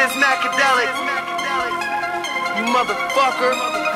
is Macadelic, you motherfucker.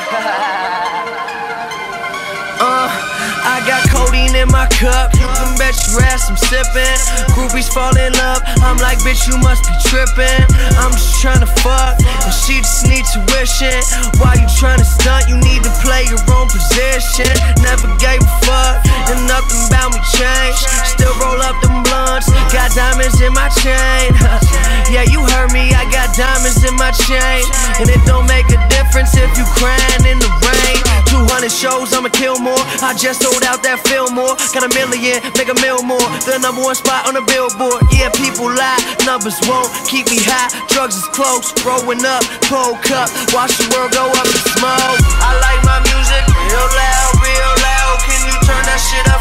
I got codeine in my cup, you can bet your ass I'm sippin'. Groupies fall in love, I'm like, bitch, you must be trippin'. I'm just tryna fuck, and she just need tuition. Why you tryna stunt? You need to play your own position. Never gave a fuck, and nothing about me changed. Still roll up them blunts, got diamonds in my chain. Yeah, you heard me, I got diamonds in my chain. And it don't make a difference if you crying in the rain. 200 shows, I'ma kill more. I just sold out that Fillmore. Got $1 million, make $1 million more. The #1 spot on the billboard. Yeah, people lie, numbers won't keep me high. Drugs is close, growing up, cold cup. Watch the world go up in smoke. I like my music real loud, real loud. Can you turn that shit up